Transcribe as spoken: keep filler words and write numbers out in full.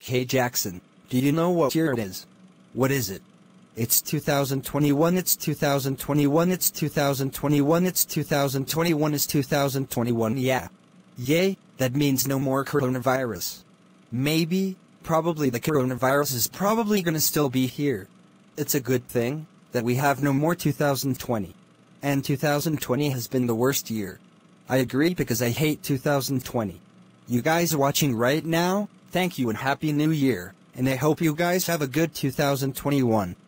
Hey Jackson, do you know what year it is? What is it? It's two thousand twenty-one, it's two thousand twenty-one, it's two thousand twenty-one, it's two thousand twenty-one, it's two thousand twenty-one, yeah. Yay, that means no more coronavirus. Maybe, probably the coronavirus is probably gonna still be here. It's a good thing that we have no more two thousand twenty. And two thousand twenty has been the worst year. I agree because I hate two thousand twenty. You guys watching right now, thank you and Happy New Year, and I hope you guys have a good two thousand twenty-one.